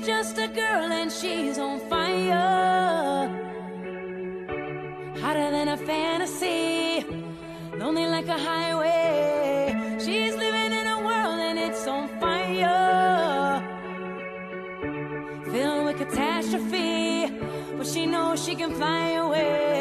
just a girl and she's on fire, hotter than a fantasy, lonely like a highway. She's living in a world and it's on fire, filled with catastrophe, but she knows she can fly away.